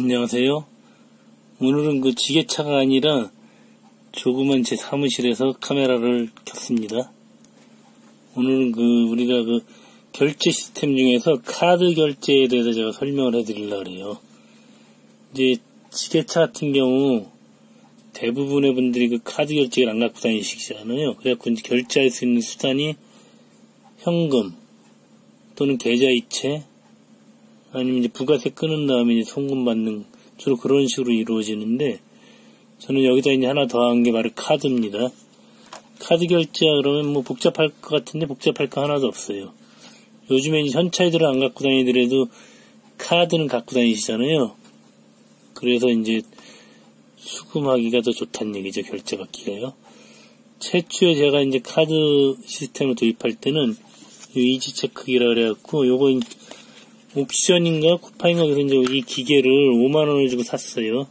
안녕하세요. 오늘은 그 지게차가 아니라 조그만 제 사무실에서 카메라를 켰습니다. 오늘은 우리가 결제 시스템 중에서 카드 결제에 대해서 제가 설명을 해드리려고 그래요. 이제 지게차 같은 경우 대부분의 분들이 카드 결제를 안 갖고 다니시잖아요. 그래갖고 이제 결제할 수 있는 수단이 현금 또는 계좌이체 아니면 이제 부가세 끊은 다음에 이제 송금 받는 주로 그런 식으로 이루어지는데, 저는 여기다 이제 하나 더한 게 바로 카드입니다. 카드 결제야 그러면 뭐 복잡할 것 같은데 복잡할 거 하나도 없어요. 요즘에 이제 현찰들을 안 갖고 다니더라도 카드는 갖고 다니시잖아요. 그래서 이제 수금하기가 더 좋다는 얘기죠. 결제 받기가요. 최초에 제가 이제 카드 시스템을 도입할 때는 이지체크기라 그래갖고 요거 옥션인가 쿠팡인가 그래서 이제 이 기계를 5만원을 주고 샀어요.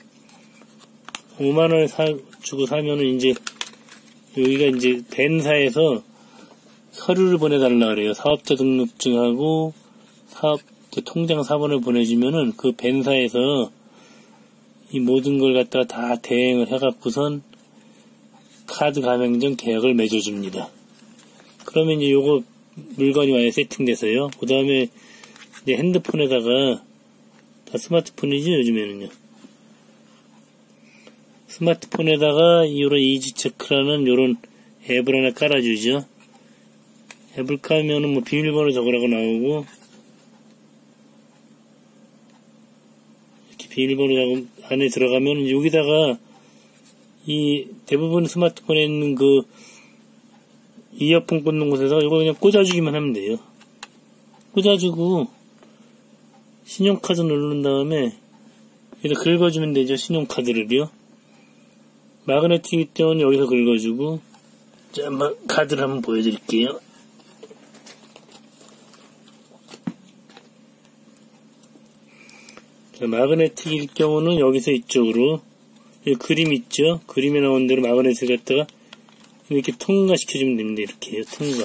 5만원을 주고 사면은 이제 여기가 이제 벤사에서 서류를 보내달라 그래요. 사업자 등록증하고 통장 사본을 보내주면은 그 벤사에서 이 모든 걸 갖다가 다 대행을 해갖고선 카드 가맹점 계약을 맺어줍니다. 그러면 이제 요거 물건이 와야 세팅돼서요. 그 다음에 이제 핸드폰에다가, 다 스마트폰이죠, 요즘에는요. 스마트폰에다가 요런 이지체크라는 요런 앱을 하나 깔아주죠. 앱을 깔면은 뭐 비밀번호 적으라고 나오고, 이렇게 비밀번호 안에 들어가면 여기다가 이 대부분 스마트폰에 있는 이어폰 꽂는 곳에다가 이거 그냥 꽂아주기만 하면 돼요. 꽂아주고 신용카드 누른 다음에 여기다 긁어주면 되죠. 신용카드를요. 마그네틱 때문에 여기서 긁어주고, 자, 한번 카드를 한번 보여드릴게요. 자, 마그네틱일 경우는 여기서 이쪽으로 여기 그림 있죠. 그림에 나온 대로 마그네틱을 갖다가 이렇게 통과시켜주면 됩니다. 이렇게요. 통과.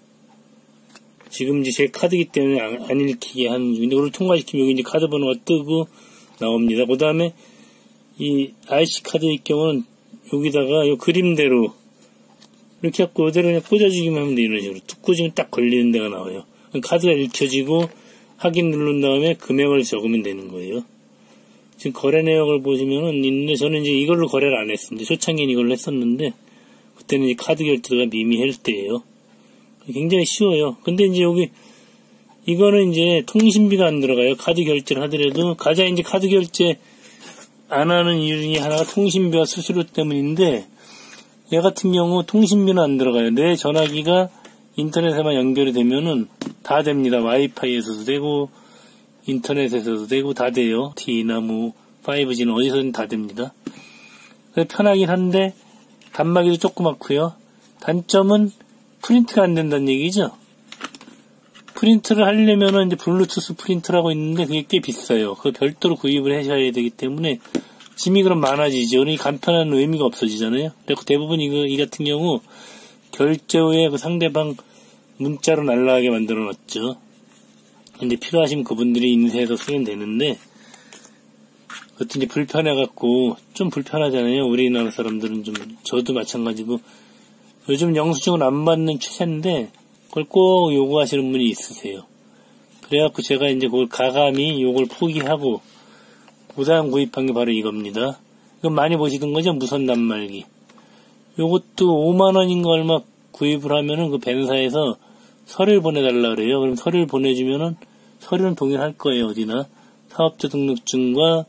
지금 이제 제 카드이기 때문에 안 읽히게 하는 중인데, 이걸 통과시키면 여기 이제 카드 번호가 뜨고 나옵니다. 그 다음에 이 IC 카드일 경우는 여기다가 이 그림대로 이렇게 갖고 이대로 그냥 꽂아주기만 하면 돼요. 이런 식으로 툭 꽂으면 딱 걸리는 데가 나와요. 카드가 읽혀지고 확인 누른 다음에 금액을 적으면 되는 거예요. 지금 거래 내역을 보시면은 있는데, 저는 이제 이걸로 거래를 안 했습니다. 초창기엔 이걸로 했었는데 그때는 이제 카드 결제가 미미할 때예요. 굉장히 쉬워요. 근데 이제 이거는 이제 통신비가 안 들어가요. 카드 결제를 하더라도. 가장 이제 카드 결제 안 하는 이유 중에 하나가 통신비와 수수료 때문인데, 얘 같은 경우 통신비는 안 들어가요. 내 전화기가 인터넷에만 연결이 되면은 다 됩니다. 와이파이에서도 되고, 인터넷에서도 되고, 다 돼요. T나 5G는 어디서든 다 됩니다. 그래서 편하긴 한데, 단말기도 조그맣고요. 단점은 프린트가 안 된다는 얘기죠. 프린트를 하려면은 이제 블루투스 프린터라고 있는데 그게 꽤 비싸요. 그거 별도로 구입을 하셔야 되기 때문에 짐이 그럼 많아지죠. 그러니 간편한 의미가 없어지잖아요. 그리고 대부분 이 같은 경우 결제 후에 그 상대방 문자로 날라가게 만들어 놨죠. 근데 필요하시면 그분들이 인쇄해서 쓰면 되는데, 그것도 이제 불편해갖고 좀 불편하잖아요. 우리나라 사람들은 저도 마찬가지고 요즘 영수증을 안 받는 추세인데 그걸 꼭 요구하시는 분이 있으세요. 그래갖고 제가 이제 그걸 가감히 요걸 포기하고 그다음 구입한 게 바로 이겁니다. 이건 많이 보시던 거죠? 무선 단말기. 요것도 5만원인가 얼마 구입을 하면은 그 벤사에서 서류를 보내달라 그래요. 그럼 서류를 보내주면은 서류는 동일할 거예요. 어디나. 사업자 등록증과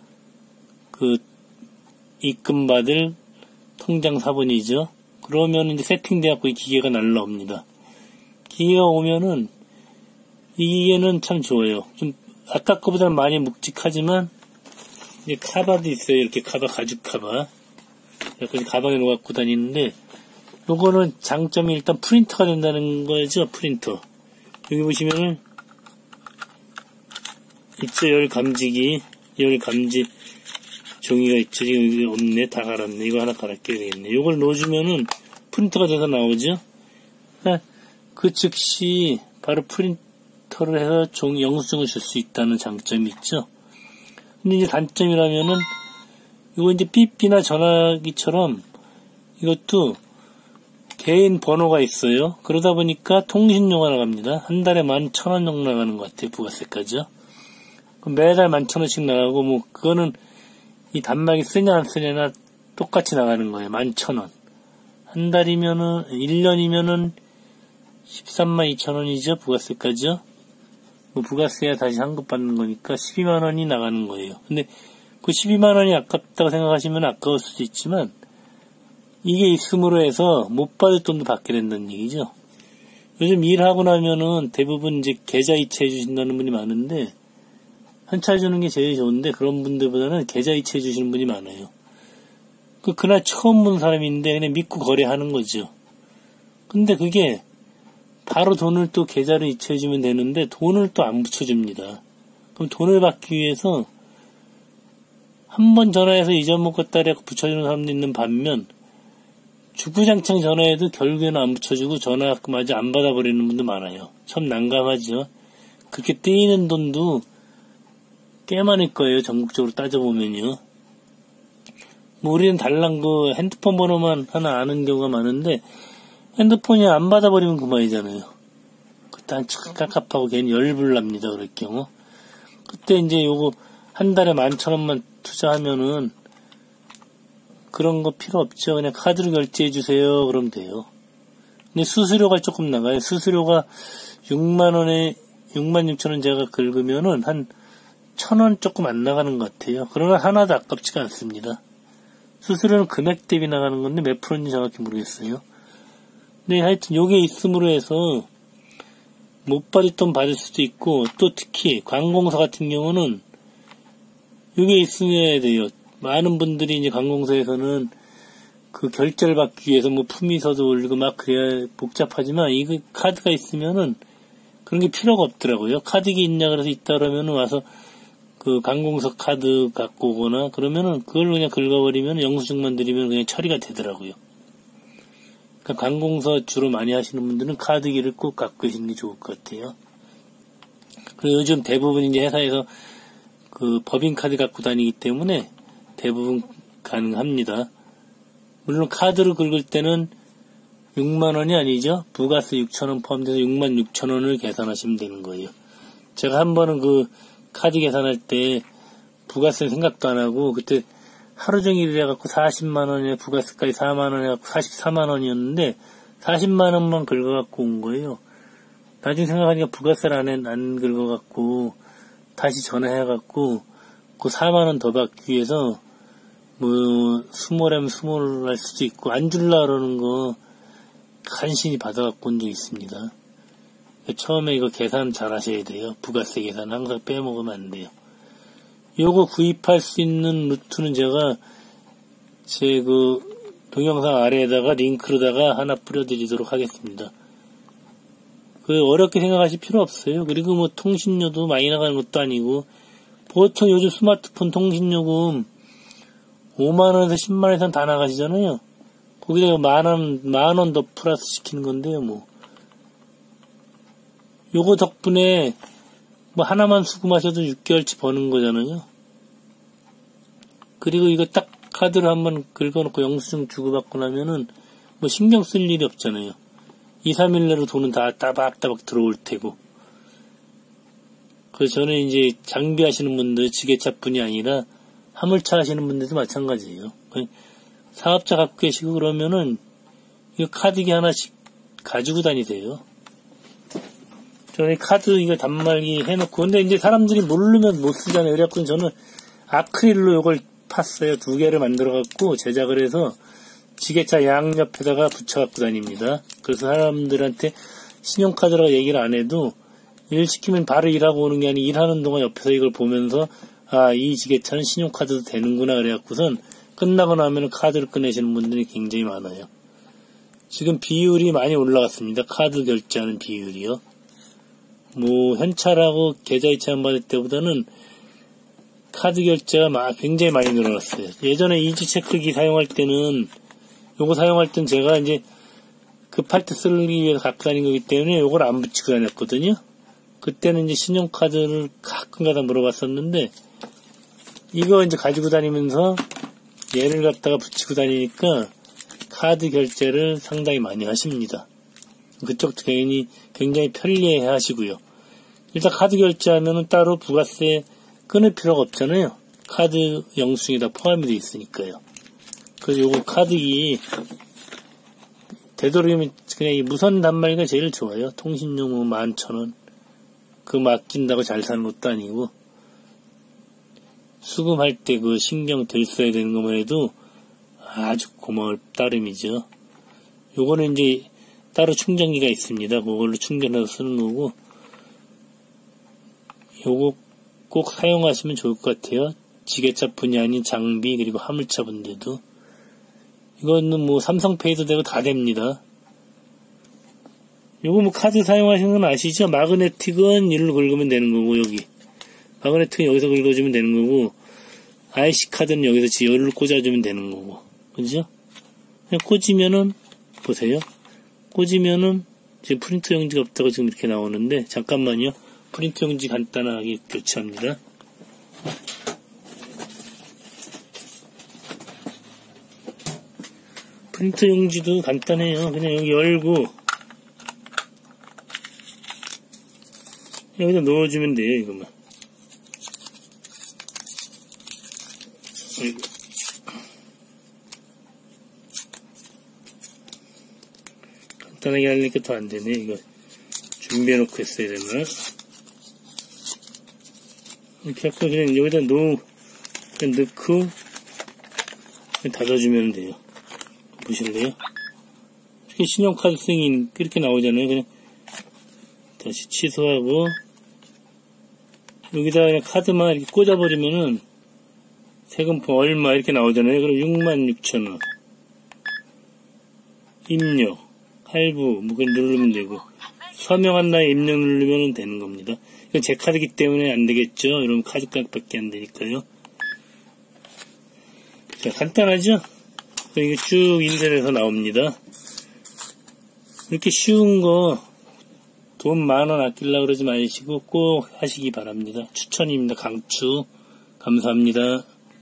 입금받을 통장 사본이죠. 그러면 이제 세팅돼갖고 이 기계가 날라옵니다. 기계가 오면은 이 기계는 참 좋아요. 좀 아까 거보다는 많이 묵직하지만 이제 카바도 있어요. 이렇게 가죽 카바. 그래서 가방에 놓고 다니는데, 요거는 장점이 일단 프린터가 된다는 거죠. 프린터. 여기 보시면은 있죠. 열 감지 종이가 있죠. 지금 여기 없네. 다 갈았네. 이거 하나 갈아껴야 되겠네. 요걸 넣어주면은 프린터가 돼서 나오죠. 그 즉시 바로 프린터를 해서 영수증을 줄 수 있다는 장점이 있죠. 근데 이제 단점이라면은, 이거 이제 삐삐나 전화기처럼 이것도 개인 번호가 있어요. 그러다 보니까 통신료가 나갑니다. 한 달에 11,000원 정도 나가는 것 같아요. 부가세까지요. 그럼 매달 11,000원씩 나가고, 뭐, 그거는 이 단말기 쓰냐 안 쓰냐나 똑같이 나가는 거예요. 11,000원. 한 달이면은, 1년이면은 132,000원이죠. 부가세까지요. 뭐 부가세야 다시 환급받는 거니까 12만원이 나가는 거예요. 근데 그 12만원이 아깝다고 생각하시면 아까울 수도 있지만, 이게 있음으로 해서 못 받을 돈도 받게 된다는 얘기죠. 요즘 일하고 나면은 대부분 이제 계좌 이체해 주신다는 분이 많은데, 현찰 주는 게 제일 좋은데, 그런 분들보다는 계좌 이체해 주시는 분이 많아요. 그날 처음 본 사람인데 그냥 믿고 거래하는 거죠. 근데 그게 바로 돈을 또 계좌로 이체해 주면 되는데 돈을 또 안 붙여줍니다. 그럼 돈을 받기 위해서 한 번 전화해서 잊어먹었다 그래서 붙여주는 사람도 있는 반면, 주구장창 전화해도 결국에는 안 붙여주고 전화마저 안 받아버리는 분도 많아요. 참 난감하죠. 그렇게 떼이는 돈도 꽤 많을 거예요. 전국적으로 따져보면요. 뭐 우리는 달랑 그 핸드폰 번호만 하나 아는 경우가 많은데, 핸드폰이 안 받아버리면 그만이잖아요. 그때 한참 깝깝하고 괜히 열불 납니다. 그럴 경우. 그때 이제 요거 한 달에 11,000원만 투자하면은 그런 거 필요 없죠. 그냥 카드로 결제해 주세요. 그러면 돼요. 근데 수수료가 조금 나가요. 수수료가 6만원에 66,000원 제가 긁으면은 한 1,000원 조금 안 나가는 것 같아요. 그러나 하나도 아깝지가 않습니다. 수수료는 금액 대비 나가는 건데 몇 프로인지 정확히 모르겠어요. 근데 하여튼 요게 있음으로 해서 못 받을 돈 받을 수도 있고, 또 특히 관공서 같은 경우는 요게 있어야 돼요. 많은 분들이 이제 관공서에서는 그 결제를 받기 위해서 뭐 품위서도 올리고 막 그래야 복잡하지만, 이거 카드가 있으면은 그런 게 필요가 없더라고요. 카드기 있냐 그래서 있다 그러면은 와서 그 관공서 카드 갖고 오거나 그러면은 그걸 그냥 긁어버리면 영수증만 드리면 그냥 처리가 되더라고요. 그러니까 관공서 주로 많이 하시는 분들은 카드기를 꼭 갖고 계시는 게 좋을 것 같아요. 그리고 요즘 대부분 이제 회사에서 그 법인카드 갖고 다니기 때문에 대부분 가능합니다. 물론 카드로 긁을 때는 6만원이 아니죠. 부가세 6,000원 포함돼서 66,000원을 계산하시면 되는 거예요. 제가 한 번은 그 카드 계산할 때 부가세 생각도 안 하고, 그때 하루 종일 이래갖고 40만원에 부가세까지 4만원 해갖고 44만원이었는데 40만원만 긁어갖고 온 거예요. 나중에 생각하니까 부가세를 안 긁어갖고 다시 전화해갖고 그 4만원 더 받기 위해서 뭐 스몰하면 스몰 할 수도 있고, 안 줄라 그러는 거 간신히 받아갖고 온 적 있습니다. 처음에 이거 계산 잘 하셔야 돼요. 부가세 계산 항상 빼먹으면 안 돼요. 요거 구입할 수 있는 루트는 제가 제 그 동영상 아래에다가 링크로다가 하나 뿌려드리도록 하겠습니다. 그 어렵게 생각하실 필요 없어요. 그리고 뭐 통신료도 많이 나가는 것도 아니고, 보통 요즘 스마트폰 통신요금 5만원에서 10만원 이상 다 나가시잖아요. 거기다가 만원 더 플러스 시키는 건데요, 뭐. 요거 덕분에 뭐 하나만 수금하셔도 6개월치 버는 거잖아요. 그리고 이거 딱 카드를 한번 긁어놓고 영수증 주고받고 나면은 뭐 신경 쓸 일이 없잖아요. 2, 3일 내로 돈은 다 따박따박 들어올 테고. 그래서 저는 이제 장비하시는 분들, 지게차뿐이 아니라 화물차 하시는 분들도 마찬가지예요. 사업자 갖고 계시고 그러면은 이거 카드기 하나씩 가지고 다니세요. 저는 카드 이거 단말기 해놓고, 근데 이제 사람들이 모르면 못 쓰잖아요. 그래갖고 저는 아크릴로 이걸 팠어요. 2개를 만들어갖고 제작을 해서 지게차 양옆에다가 붙여갖고 다닙니다. 그래서 사람들한테 신용카드라고 얘기를 안 해도 일 시키면 바로 일하고 오는 게 아니고 일하는 동안 옆에서 이걸 보면서, 아, 이 지게차는 신용카드도 되는구나 그래갖고선 끝나고 나면 카드를 꺼내시는 분들이 굉장히 많아요. 지금 비율이 많이 올라갔습니다. 카드 결제하는 비율이요. 뭐 현찰하고 계좌 이체한 받을 때보다는 카드 결제가 굉장히 많이 늘어났어요. 예전에 이지체크기 사용할 때는, 요거 사용할 땐 제가 이제 급할 때 쓰기 위해서 갖고 다닌 거기 때문에 요걸 안 붙이고 다녔거든요. 그때는 이제 신용카드를 가끔가다 물어봤었는데, 이거 이제 가지고 다니면서 얘를 갖다가 붙이고 다니니까 카드 결제를 상당히 많이 하십니다. 그쪽도 굉장히 편리해 하시고요. 일단 카드 결제하면은 따로 부가세 끊을 필요가 없잖아요. 카드 영수증이 다 포함이 되어 있으니까요. 그래서 요거 카드기 되도록이면 그냥 이 무선 단말기가 제일 좋아요. 통신용 11,000원. 그거 맡긴다고 잘 사는 것도 아니고 수금할 때 그 신경 덜 써야 되는 것만 해도 아주 고마울 따름이죠. 요거는 이제 따로 충전기가 있습니다. 그걸로 충전해서 쓰는 거고 요거 꼭 사용하시면 좋을 것 같아요. 지게차뿐이 아닌 장비 그리고 화물차분들도 이거는 뭐 삼성페이도 되고 다 됩니다. 요거 뭐 카드 사용하시는 건 아시죠? 마그네틱은 이리로 긁으면 되는 거고 여기 마그네틱은 여기서 긁어주면 되는 거고 IC 카드는 여기서 여기로 꽂아주면 되는 거고 그죠? 그냥 꽂으면은 보세요. 꽂으면은 지금 프린터 용지가 없다고 지금 이렇게 나오는데 잠깐만요. 프린터 용지 간단하게 교체합니다. 프린터 용지도 간단해요. 그냥 여기 열고 여기다 넣어주면 돼요. 이것만. 간단하게 하려니까 더 안 되네. 이거 준비해놓고 했어야 되나? 이렇게 해서 그냥 여기다 그냥 넣고 그냥 닫아주면 돼요. 보실래요? 이렇게 신용카드 승인 이렇게 나오잖아요. 그냥 다시 취소하고 여기다 그냥 카드만 이렇게 꽂아버리면은 세금포 얼마 이렇게 나오잖아요. 그럼 66,000원 입력 할부 뭐 그냥 누르면 되고 서명한 날에 입력 누르면 되는 겁니다. 이건 제 카드이기 때문에 안 되겠죠. 여러분 카드값밖에 안 되니까요. 자, 간단하죠? 이게 쭉 인쇄해서 나옵니다. 이렇게 쉬운 거 돈 10,000원 아끼려고 그러지 마시고 꼭 하시기 바랍니다. 추천입니다. 강추. 감사합니다.